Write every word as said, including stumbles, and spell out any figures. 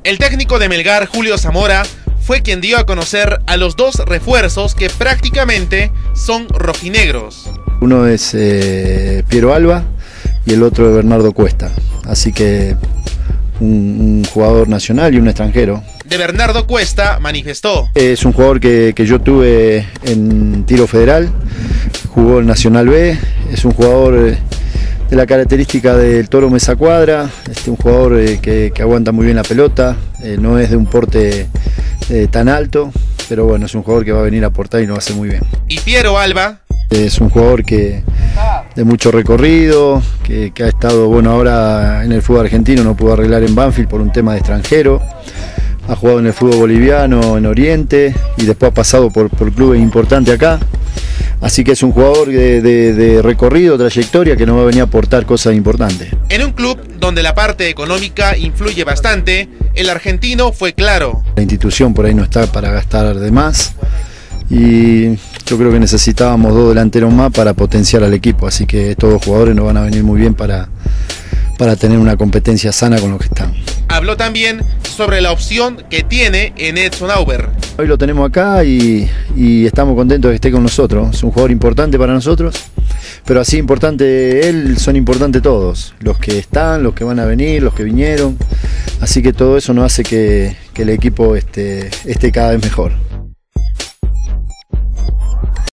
El técnico de Melgar, Julio Zamora, fue quien dio a conocer a los dos refuerzos que prácticamente son rojinegros. Uno es eh, Piero Alba y el otro es Bernardo Cuesta, así que un, un jugador nacional y un extranjero. De Bernardo Cuesta manifestó: Es un jugador que, que yo tuve en tiro federal, jugó en Nacional B, es un jugador eh, de la característica del toro mesa cuadra, este, un jugador eh, que, que aguanta muy bien la pelota, eh, no es de un porte eh, tan alto, pero bueno, es un jugador que va a venir a aportar y lo hace muy bien. Y Piero Alba es un jugador que de mucho recorrido, que, que ha estado, bueno, ahora en el fútbol argentino no pudo arreglar en Banfield por un tema de extranjero, ha jugado en el fútbol boliviano, en Oriente, y después ha pasado por, por clubes importantes acá. Así que es un jugador de, de, de recorrido, trayectoria, que nos va a venir a aportar cosas importantes. En un club donde la parte económica influye bastante, el argentino fue claro: la institución por ahí no está para gastar de más, y yo creo que necesitábamos dos delanteros más para potenciar al equipo, así que estos dos jugadores nos van a venir muy bien para, para tener una competencia sana con los que están. Habló también sobre la opción que tiene en Edson Auber. Hoy lo tenemos acá y, y estamos contentos de que esté con nosotros. Es un jugador importante para nosotros, pero así importante él, son importantes todos. Los que están, los que van a venir, los que vinieron. Así que todo eso nos hace que, que el equipo esté, esté cada vez mejor.